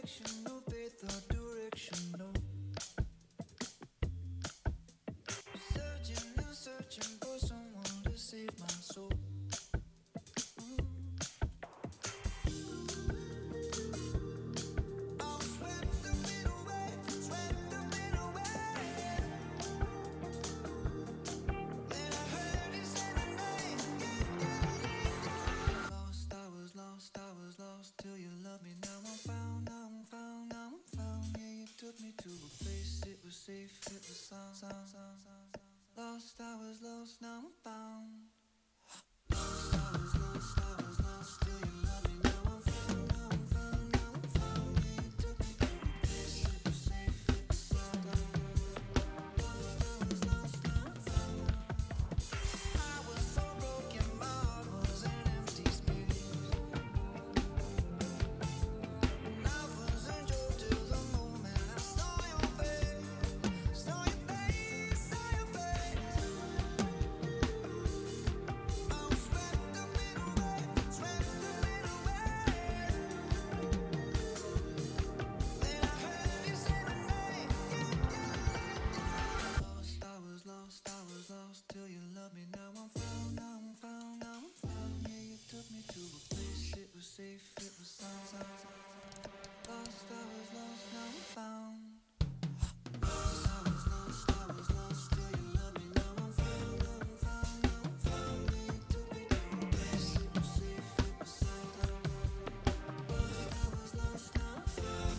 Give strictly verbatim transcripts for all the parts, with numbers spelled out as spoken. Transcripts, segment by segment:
no faith or direction, no. Searching and searching for someone to save my soul. Lost, I was lost, now I'm found. Lost, I was lost, I was lost till you love me. Now I'm found, now I'm found, now I'm found. Yeah, you took me to a place it was safe, it was sound. Lost, I was lost, now I'm found. I was so broken, my heart was an empty space. And I was enjoyed till the moment I saw your face, saw your face, saw your face. Safe, it was sound, sound, sound. Lost, I was lost, now I'm found. Lost, I was lost, I was lost till you love me. Now I'm found, now I'm found, now I'm found. Yeah, you took me to a place it was safe, it was sound, sound. Lost, I was lost, now I'm found.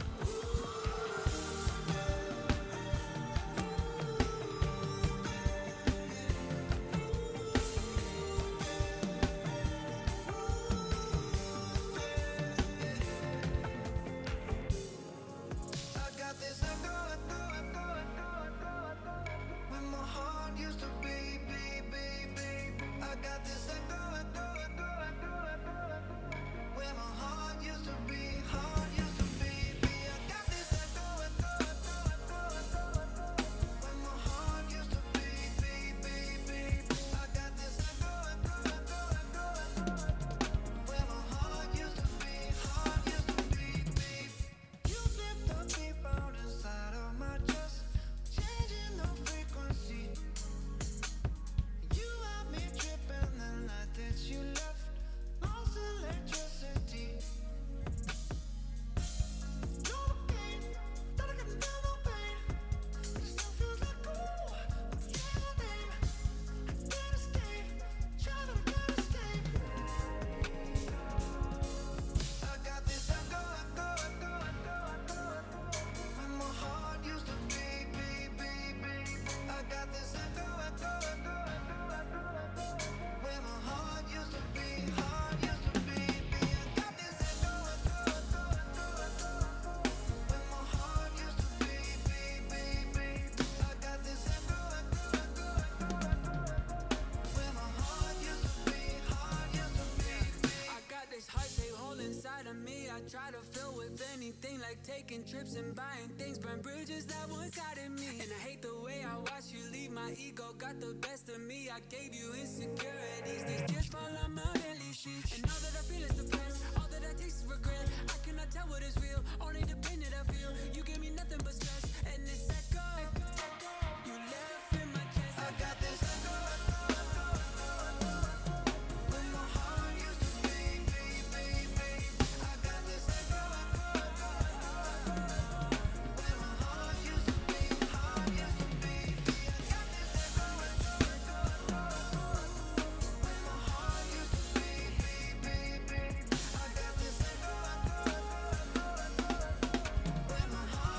Try to fill with anything like taking trips and buying things, burn bridges that once guided me. And I hate the way I watched you leave. My ego got the best of me. I gave you insecurities. These tears fall on my belly sheets. And all that I feel is depressed. All that I taste is regret. I cannot tell what is real. Only the pain that I feel. You give me nothing but stress. And this echo you left in my chest. I got this echo. When my heart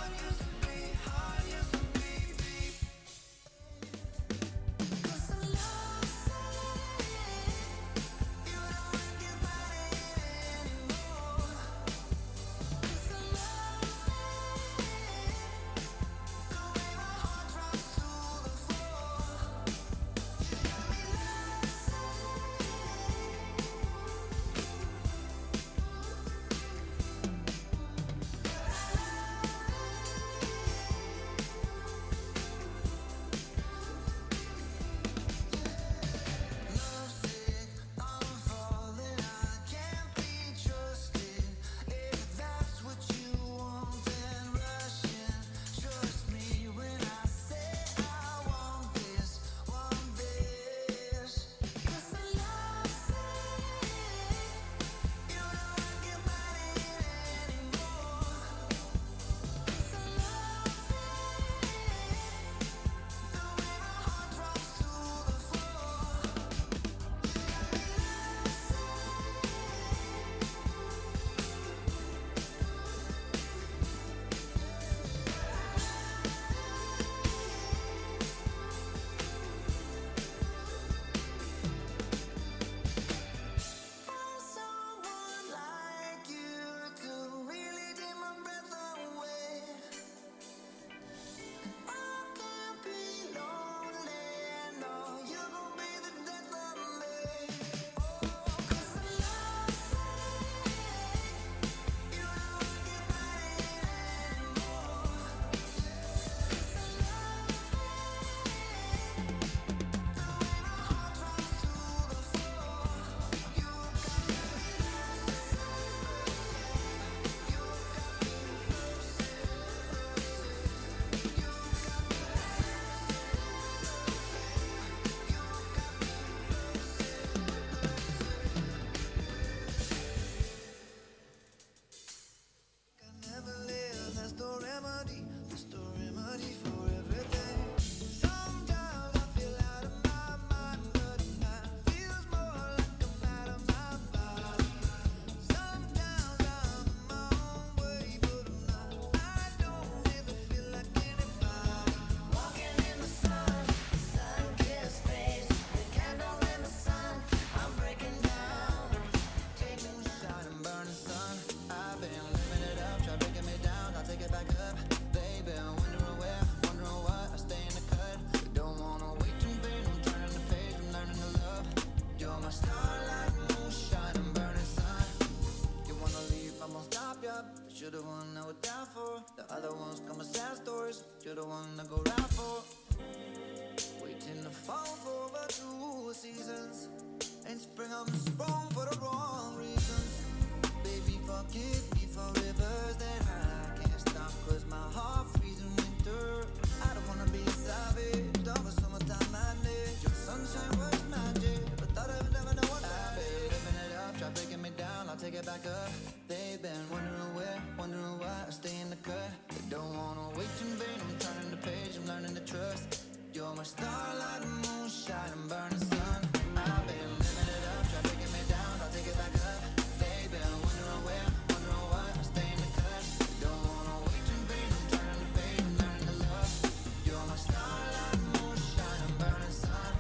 you're the one I would die for. The other ones come with sad stories, you're the one I go ride for. Waiting to fall for the two seasons. And spring I'm sprung for the wrong reasons. Baby, forgive me for rivers that I can't stop, cause my heart freezing winter. I don't wanna be a savage, done with summertime madness. Your sunshine works magic, but thought I'd never know what I've been living it up, try breaking me down, I'll take it back up. They've been wondering where, wondering why I stay in the cut. They don't wanna wait in vain, I'm turning the page, I'm learning to trust. You're my starlight, moonshine, and burning sun. I've been living it up, try breaking me down, I'll take it back up. They've been wondering where, wondering why I stay in the cut. They don't wanna wait in vain, I'm turning the page, I'm learning to love. You're my starlight, moonshine, and burning sun.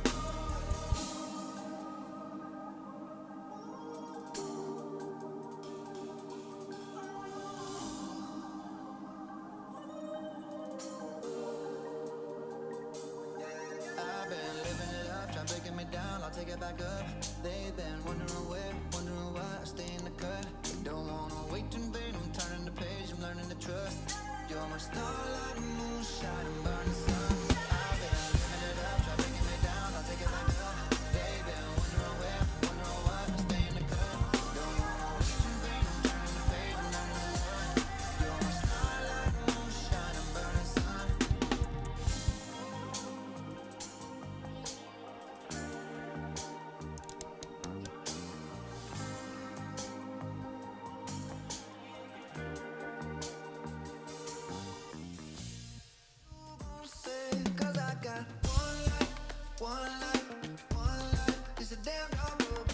I've been living it up, try breaking me down, I'll take it back up. They've been wondering where, wondering why I stay in the cut. They don't wanna wait in vain, I'm turning the page, I'm learning to trust. You're my starlight, moonshine, and burning sun. I've been living it up, try breaking me down, I'll take it back up. They've been wondering where, wondering why I stay in the cut. Don't wanna wait in vain, I'm turning the page, I'm learning to love. You're my starlight, moonshine, and burning sun. Cause I got one life, one life, one life. It's a damn long road.